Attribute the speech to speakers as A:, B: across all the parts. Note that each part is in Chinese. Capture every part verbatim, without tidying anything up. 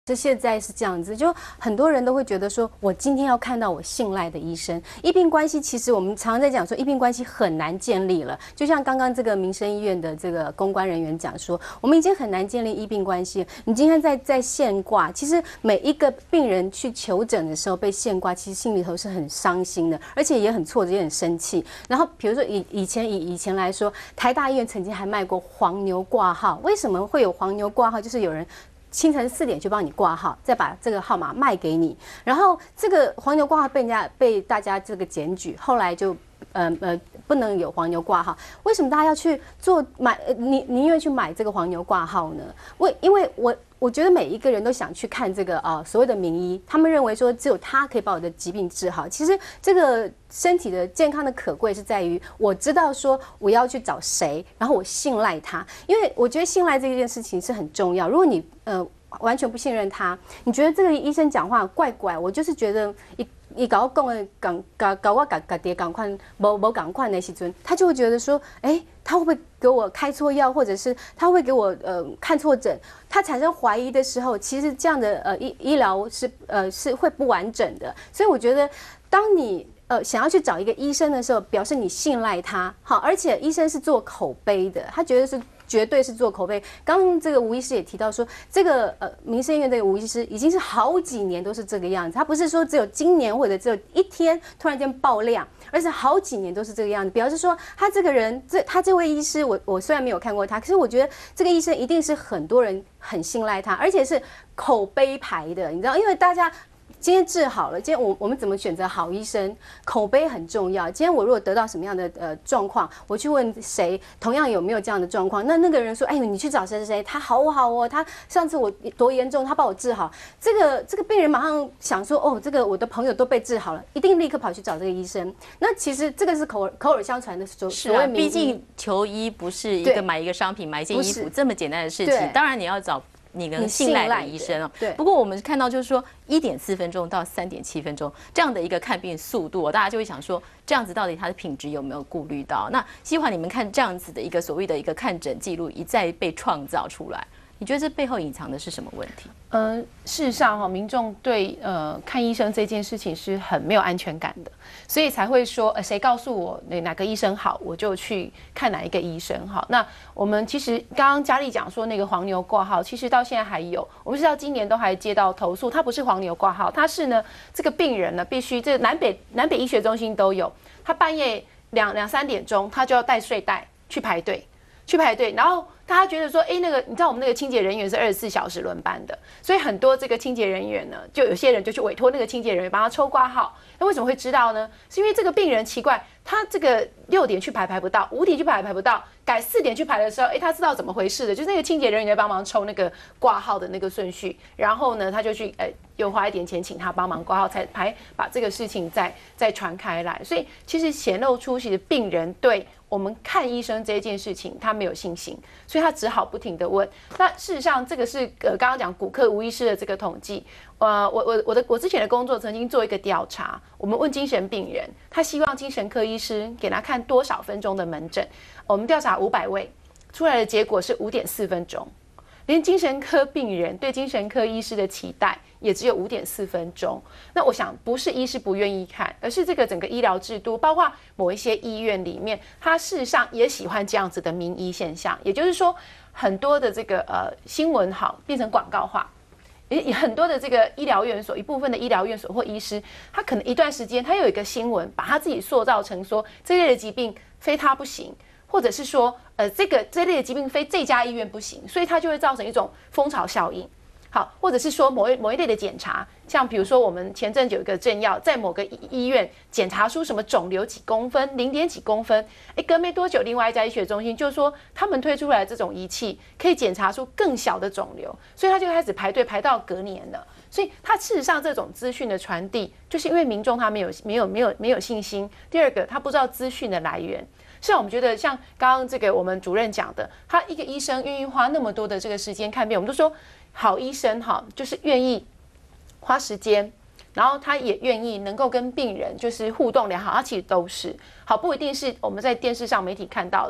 A: 这现在是这样子，就很多人都会觉得说，我今天要看到我信赖的医生。医病关系其实我们常常在讲说，医病关系很难建立了。就像刚刚这个民生医院的这个公关人员讲说，我们已经很难建立医病关系。你今天在在现挂，其实每一个病人去求诊的时候被现挂，其实心里头是很伤心的，而且也很挫折，也很生气。然后比如说以以前以以前来说，台大医院曾经还卖过黄牛挂号，为什么会有黄牛挂号？就是有人清晨四点去帮你挂号，再把这个号码卖给你，然后这个黄牛挂号被人家被大家这个检举，后来就呃呃不能有黄牛挂号。为什么大家要去做买？宁宁愿去买这个黄牛挂号呢？为因为我。我觉得每一个人都想去看这个啊、呃、所谓的名医，他们认为说只有他可以把我的疾病治好。其实这个身体的健康的可贵是在于我知道说我要去找谁，然后我信赖他。因为我觉得信赖这件事情是很重要。如果你呃完全不信任他，你觉得这个医生讲话怪怪，我就是觉得一。伊搞我讲的讲搞搞我家家己赶快无无赶快的时阵，他就会觉得说，哎、欸，他会不会给我开错药，或者是他会给我呃看错诊？他产生怀疑的时候，其实这样的呃医医疗是呃是会不完整的。所以我觉得，当你呃想要去找一个医生的时候，表示你信赖他，好，而且医生是做口碑的，他觉得是。绝对是做口碑。刚刚这个吴医师也提到说，这个呃民生医院这个吴医师已经是好几年都是这个样子，他不是说只有今年或者只有一天突然间爆量，而是好几年都是这个样子。表示说他这个人，这他这位医师，我我虽然没有看过他，可是我觉得这个医生一定是很多人很信赖他，而且是口碑牌的，你知道，因为大家。今天治好了，今天我我们怎么选择好医生？口碑很重要。今天我如果得到什么样的呃状况，我去问谁，同样有没有这样的状况？那那个人说，哎，你去找谁谁谁，他好好哦，他上次我多严重，他帮我治好。这个这个病人马上想说，哦，这个我的朋友都被治好了，一定立刻跑去找这个医生。那其实这个是口耳口耳相传的所所谓名医。
B: 毕竟求医不是一个买一个商品、买一件衣服这么简单的事情，当然你要找。你能信赖的医生哦。
A: 对。
B: 不过我们看到就是说，一点四分钟到三点七分钟这样的一个看病速度、哦，大家就会想说，这样子到底它的品质有没有顾虑到？那希望你们看这样子的一个所谓的一个看诊记录一再被创造出来，你觉得这背后隐藏的是什么问题？
C: 嗯、呃，事实上哈，民众对呃看医生这件事情是很没有安全感的，所以才会说，呃，谁告诉我哪个医生好，我就去看哪一个医生好。那我们其实刚刚佳丽讲说那个黄牛挂号，其实到现在还有，我们知道今年都还接到投诉，它不是黄牛挂号，它是呢这个病人呢必须这南北南北医学中心都有，他半夜两两三点钟他就要带睡袋去排队。去排队，然后大家觉得说，哎，那个你知道我们那个清洁人员是二十四小时轮班的，所以很多这个清洁人员呢，就有些人就去委托那个清洁人员帮他抽挂号。那为什么会知道呢？是因为这个病人奇怪，他这个六点去排排不到，五点去排排不到，改四点去排的时候，哎，他知道怎么回事的，就是那个清洁人员在帮忙抽那个挂号的那个顺序，然后呢，他就去呃又花一点钱请他帮忙挂号，才排把这个事情再再传开来。所以其实显露出其实病人对我们看医生这件事情，他没有信心，所以他只好不停的问。那事实上，这个是呃刚刚讲骨科吴医师的这个统计。呃，我我我的我之前的工作曾经做一个调查，我们问精神病人，他希望精神科医师给他看多少分钟的门诊。我们调查五百位，出来的结果是五点四分钟。连精神科病人对精神科医师的期待也只有五点四分钟。那我想不是医师不愿意看，而是这个整个医疗制度，包括某一些医院里面，他事实上也喜欢这样子的名医现象。也就是说，很多的这个呃新闻好变成广告化，也很多的这个医疗院所，一部分的医疗院所或医师，他可能一段时间他有一个新闻，把他自己塑造成说这类的疾病非他不行。或者是说，呃，这个这类的疾病非这家医院不行，所以它就会造成一种蜂巢效应。好，或者是说某一某一类的检查，像比如说我们前阵有一个政要在某个医院检查出什么肿瘤几公分，零点几公分，哎，隔没多久，另外一家医学中心就说他们推出来的这种仪器可以检查出更小的肿瘤，所以他就开始排队排到隔年了。所以他事实上这种资讯的传递，就是因为民众他没有没有没有没有信心。第二个，他不知道资讯的来源。像我们觉得，像刚刚这个我们主任讲的，他一个医生愿意花那么多的这个时间看病，我们都说好医生哈，就是愿意花时间，然后他也愿意能够跟病人就是互动良好，他其实都是好，不一定是我们在电视上媒体看到的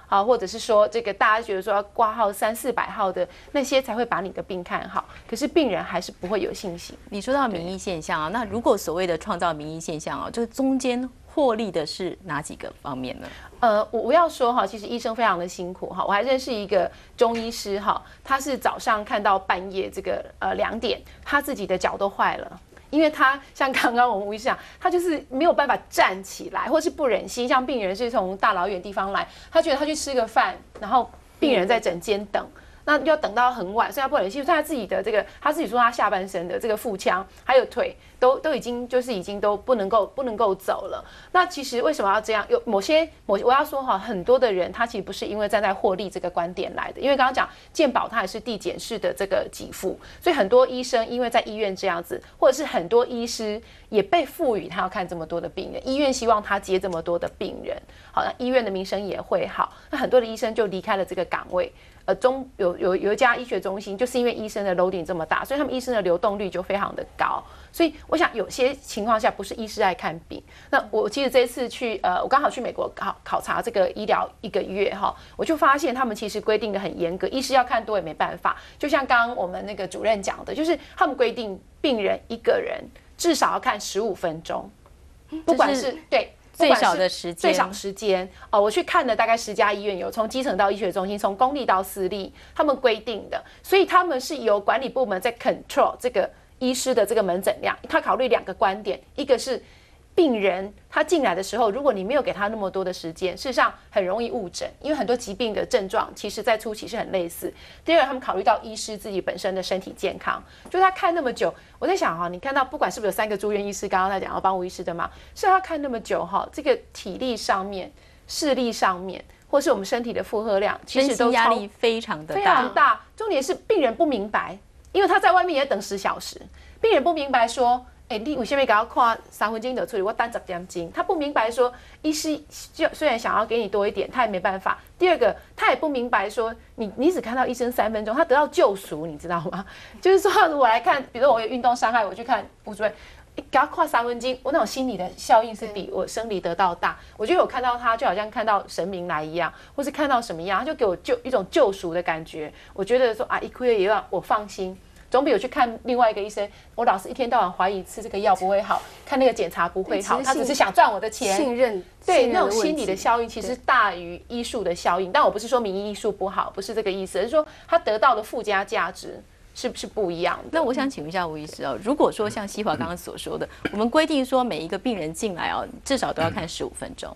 C: 啊，或者是说这个大家觉得说要挂号三四百号的那些才会把你的病看好，可是病人还是不会有信心。
B: 你说到民意现象啊，那如果所谓的创造民意现象啊，这个中间获利的是哪几个方面呢？
C: 呃，我我要说哈，其实医生非常的辛苦哈。我还认识一个中医师哈，他是早上看到半夜这个呃两点，他自己的脚都坏了。因为他像刚刚我们吴医师讲，他就是没有办法站起来，或是不忍心。像病人是从大老远地方来，他觉得他去吃个饭，然后病人在诊间等。那要等到很晚，所以他不忍心，所以他自己的这个，他自己说他下半身的这个腹腔还有腿都都已经就是已经都不能够不能够走了。那其实为什么要这样？有某些某我要说哈，很多的人他其实不是因为站在获利这个观点来的，因为刚刚讲健保它也是递减式的这个给付，所以很多医生因为在医院这样子，或者是很多医师也被赋予他要看这么多的病人，医院希望他接这么多的病人，好，那医院的名声也会好，那很多的医生就离开了这个岗位。呃，中有有有一家医学中心，就是因为医生的 loading 这么大，所以他们医生的流动率就非常的高。所以我想有些情况下不是医师爱看病。那我其实这一次去呃，我刚好去美国考考察这个医疗一个月哈，我就发现他们其实规定的很严格，医师要看多也没办法。就像刚刚我们那个主任讲的，就是他们规定病人一个人至少要看十五分钟，不管是对。
B: 最少的时间，
C: 最少时间哦，我去看了大概十家医院，有从基层到医学中心，从公立到私立，他们规定的，所以他们是由管理部门在 control 这个医师的这个门诊量。他考虑两个观点，一个是病人他进来的时候，如果你没有给他那么多的时间，事实上很容易误诊，因为很多疾病的症状其实在初期是很类似。第二个，他们考虑到医师自己本身的身体健康，就他看那么久，我在想哈，你看到不管是不是有三个住院医师，刚刚在讲要帮吴医师的嘛，是他看那么久哈，这个体力上面、视力上面，或是我们身体的负荷量，其实都
B: 压力非常的大，
C: 非常大。重点是病人不明白，因为他在外面也等十小时，病人不明白说。哎、欸，你为什么给他看三分钟就处理？我单十点钟，他不明白说，医师就虽然想要给你多一点，他也没办法。第二个，他也不明白说，你你只看到医生三分钟，他得到救赎，你知道吗？就是说，我来看，比如说我有运动伤害，我去看吴主任，给他看三分钟，我那种心理的效应是比我生理得到大。我觉得我看到他，就好像看到神明来一样，或是看到什么样，他就给我救一种救赎的感觉。我觉得说啊，一亏也让我放心。总比我去看另外一个医生，我老是一天到晚怀疑吃这个药不会好，看那个检查不会好，他只是想赚我的钱。
A: 信任，
C: 对那种心理的效应其实大于医术的效应。但我不是说名医医术不好，不是这个意思，而是说他得到的附加价值是是不一样的。
B: 那我想请问一下吴医师哦，如果说像希华刚刚所说的，我们规定说每一个病人进来哦，至少都要看十五分钟。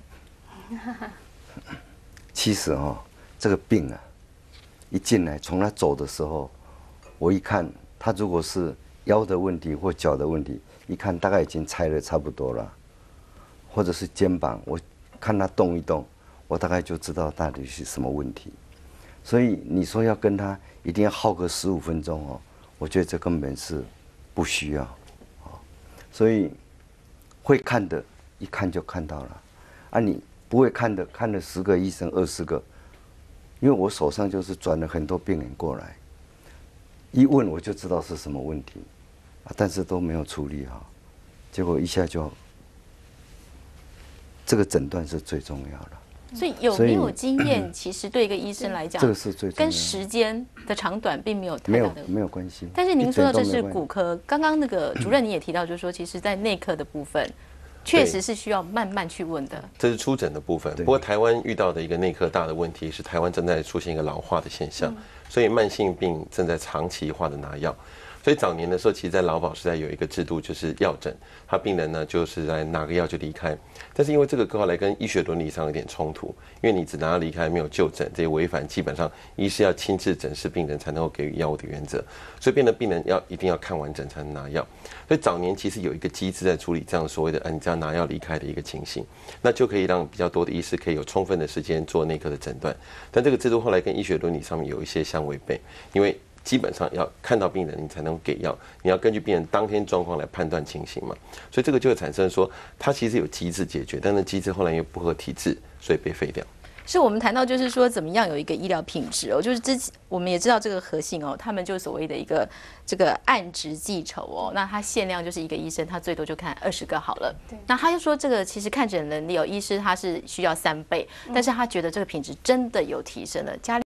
D: 其实哦，这个病啊，一进来从他走的时候，我一看。他如果是腰的问题或脚的问题，一看大概已经拆得差不多了，或者是肩膀，我看他动一动，我大概就知道到底是什么问题。所以你说要跟他一定要耗个十五分钟哦，我觉得这根本是不需要，所以会看的，一看就看到了，啊，你不会看的，看了十个医生、二十个，因为我手上就是转了很多病人过来。一问我就知道是什么问题，啊，但是都没有处理好，结果一下就，这个诊断是最重要的。
B: 所以有没有经验，其实对一个医生来讲，
D: 这个是最重要的，
B: 跟时间的长短并没有太大的
D: 没有没有关系。
B: 但是您说到这是骨科，刚刚那个主任你也提到，就是说，其实在内科的部分。确实是需要慢慢去问的，
E: 这是初诊的部分。不过台湾遇到的一个内科大的问题是，台湾正在出现一个老化的现象，所以慢性病正在长期化的拿药。所以早年的时候，其实，在劳保时代有一个制度，就是药诊，他病人呢就是在拿个药就离开。但是因为这个后来跟医学伦理上有点冲突，因为你只拿药离开，没有就诊，这些违反基本上医师要亲自诊视病人才能够给予药物的原则，所以变得病人要一定要看完诊才能拿药。所以早年其实有一个机制在处理这样所谓的“啊，你只要拿药离开”的一个情形，那就可以让比较多的医师可以有充分的时间做内科的诊断。但这个制度后来跟医学伦理上面有一些相违背，因为基本上要看到病人，你才能给药。你要根据病人当天状况来判断情形嘛，所以这个就会产生说，它其实有机制解决，但是机制后来又不合体制，所以被废掉。
B: 是我们谈到就是说怎么样有一个医疗品质哦，就是之前我们也知道这个核心哦，他们就所谓的一个这个按值计酬哦，那他限量就是一个医生，他最多就看二十个好了。那他就说这个其实看诊能力有医师他是需要三倍，但是他觉得这个品质真的有提升了。家里